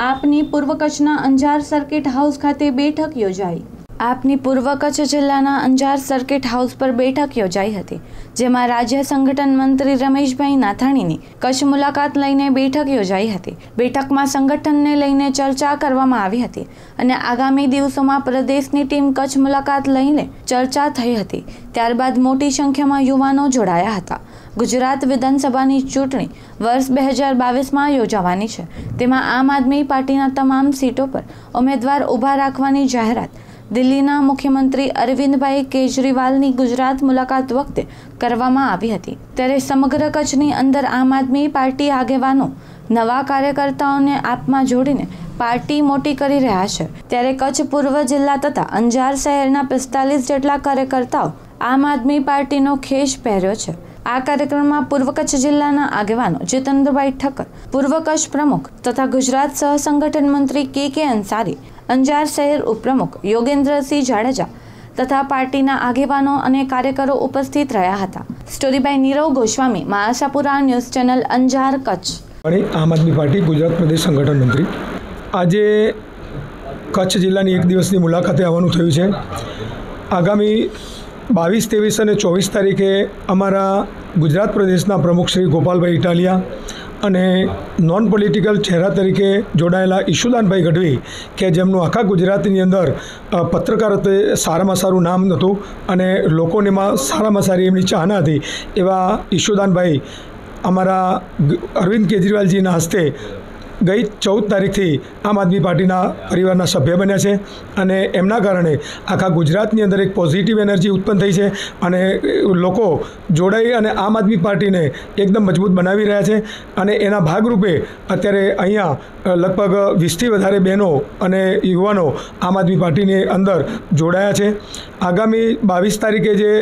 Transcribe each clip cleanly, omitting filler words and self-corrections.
આપની પૂર્વ કચ્છના અંજાર સર્કિટ હાઉસ ખાતે બેઠક યોજાઈ। આપની પૂર્વ કચ્છ જિલ્લાના અંજાર સર્કિટ હાઉસ પર બેઠક યોજાઈ હતી, જેમાં રાજ્ય સંગઠન મંત્રી રમેશભાઈ નાથાણીની કચ્છ મુલાકાત લઈને બેઠક યોજાઈ હતી। બેઠકમાં સંગઠનને લઈને ચર્ચા કરવામાં આવી હતી અને આગામી દિવસોમાં પ્રદેશની ટીમ કચ્છ મુલાકાત લઈને ચર્ચા થઈ હતી। ત્યારબાદ મોટી સંખ્યામાં યુવાનો જોડાયા હતા। ગુજરાત વિધાનસભાની ચૂંટણી વર્ષ 2022માં યોજાવાની છે, તેમાં આમ આદમી પાર્ટીના તમામ સીટો પર ઉમેદવાર ઊભા રાખવાની જાહેરાત દિલ્હીના મુખ્યમંત્રી અરવિંદભાઈ કેજરીવાલની ગુજરાત મુલાકાત વખતે કરવામાં આવી હતી। ત્યારે સમગ્ર કચ્છની અંદર આમ આદમી પાર્ટી આગેવાનો નવા કાર્યકર્તાઓને આપમાં જોડીને પાર્ટી મોટી કરી રહ્યા છે। ત્યારે કચ્છ પૂર્વ જિલ્લા તથા અંજાર શહેરના 45 જેટલા કાર્યકર્તાઓ આમ આદમી પાર્ટીનો ખેસ પહેર્યો છે। આ કાર્યક્રમમાં પૂર્વ કચ્છ જિલ્લાના આગેવાનો જીતેન્દ્રભાઈ ઠક્કર, પૂર્વ કચ્છ પ્રમુખ તથા ગુજરાત સહ સંગઠન મંત્રી કે અંસારી, અંજાર શહેર ઉપપ્રમુખ યોગેન્દ્રસિંહ જાડેજા તથા પાર્ટીના આગેવાનો અને કાર્યકરો ઉપસ્થિત રહ્યા હતા। Story by Nirav Goswami, Ashapura news channel, Anjar, Kutch. Aam Aadmi party Gujarat પ્રદેશ સંગઠન મંત્રી આજે કચ્છ જિલ્લાની એક દિવસની મુલાકાતે આવવાનું થયું છે। આગામી 22, 23 અને 24 તારીખે અમારા ગુજરાત પ્રદેશના પ્રમુખ શ્રી ગોપાલભાઈ ઇટાલિયા અને નોન પોલિટિકલ ચહેરા તરીકે જોડાયેલા ઈશુદાનભાઈ ગઢવી, કે જેમનું આખા ગુજરાતની અંદર પત્રકારત્વે સારામાં સારું નામ હતું અને લોકોનેમાં સારામાં સારી એમની ચાહના હતી, એવા ઈશુદાનભાઈ અમારા અરવિંદ કેજરીવાલજીના હસ્તે ગઈ 14 તારીખથી આમ આદમી પાર્ટીના પરિવારના સભ્ય બન્યા છે અને એમના કારણે આખા ગુજરાતની અંદર એક પોઝિટિવ એનર્જી ઉત્પન્ન થઈ છે અને લોકો જોડાઈ અને આમ આદમી પાર્ટીને એકદમ મજબૂત બનાવી રહ્યા છે। અને એના ભાગરૂપે અત્યારે અહીંયા લગભગ 20થી વધારે બહેનો અને યુવાનો આમ આદમી પાર્ટીની અંદર જોડાયા છે। આગામી 22 તારીખે જે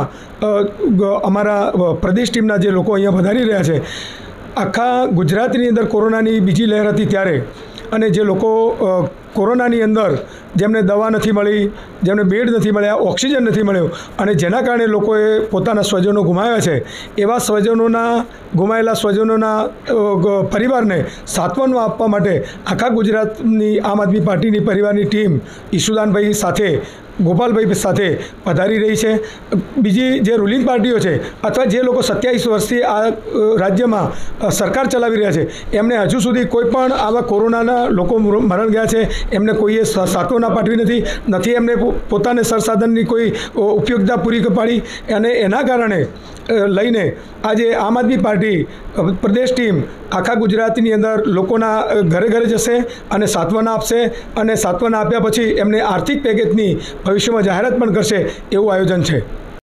અહીંયા અમારા પ્રદેશ ટીમના જે લોકો અહીંયા વધારી રહ્યા છે, આખા ગુજરાતની અંદર કોરોનાની બીજી લહેર હતી ત્યારે, અને જે લોકો કોરોનાની અંદર જેમને દવા નથી મળી, જેમને બેડ નથી મળ્યા, ઓક્સિજન નથી મળ્યો અને જેના કારણે લોકોએ પોતાના સ્વજનો ગુમાવ્યા છે, એવા ગુમાયેલા સ્વજનોના પરિવારને સાંત્વના આપવા માટે આખા ગુજરાતની આમ આદમી પાર્ટીની પરિવારની ટીમ ઈશુદાનભાઈ સાથે, ગોપાલભાઈ સાથે પધારી રહી છે। બીજી જે રૂલિંગ પાર્ટીઓ છે અથવા જે લોકો 27 વર્ષથી આ રાજ્યમાં સરકાર ચલાવી રહ્યા છે, એમને હજુ સુધી કોઈ પણ આવા કોરોનાના લોકો મરણ ગયા છે એમને કોઈએ સાંત્વના પાઠવી નથી એમને પોતાને સરસાધનની કોઈ ઉપયોગિતા પૂરી પાડી, અને એના કારણે લઈને આજે આમ આદમી પાર્ટી પ્રદેશ ટીમ આખા ગુજરાતની અંદર લોકોના ઘરે ઘરે જશે અને સાંત્વના આપશે અને સાંત્વના આપ્યા પછી એમને આર્થિક પેકેજની ભવિષ્યમાં જાહેરાત પણ કરશે, એવું આયોજન છે।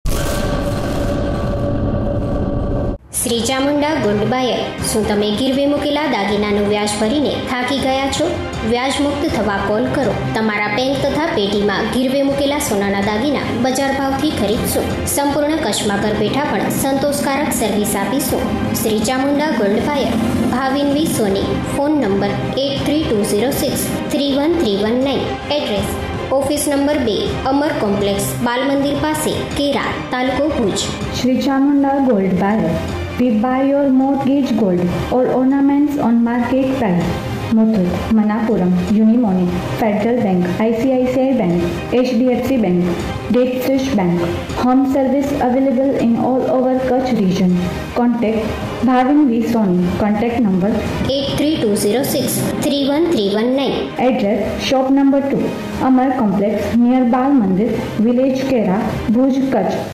શ્રી ચામુંડા ગોલ્ડ બાયર, શું તમે ગીરવે મૂકેલા દાગીનાનું વ્યાજ ભરીને થાકી ગયા છો? વ્યાજ મુક્ત થવા કોલ કરો। તમારા બેંક તથા પેટીમાં ગીરવે મૂકેલા સોનાના દાગીના બજાર ભાવથી ખરીદશો। સંપૂર્ણ કચ્છમાં ઘર બેઠા પણ સંતોષકારક સર્વિસ આપીશું। શ્રી ચામુંડા ગોલ્ડ બાયર, ભાવિનવી Soni, phone number 8320631319, address office number 2, Amar complex, Bal Mandir પાસે, કેરા, તાલુકો Bhuj. Sri Chamunda Gold Buyer. We buy your mortgage gold or ornaments on market price. Muthoot, Manapuram, Unimoni, Federal Bank, ICICI Bank, HDFC Bank, Debtfish Bank. Home service available in all over Kutch region. Contact Bhavin V. Soni. Contact number 8320631319. Address Shop number 2, Amar Complex, near Bal Mandir, Village Kera, Bhuj, Kutch.